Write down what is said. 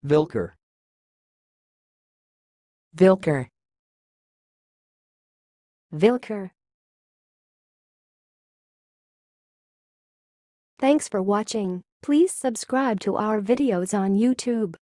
vilker, vilker, vilker. Thanks for watching. Please subscribe to our videos on YouTube.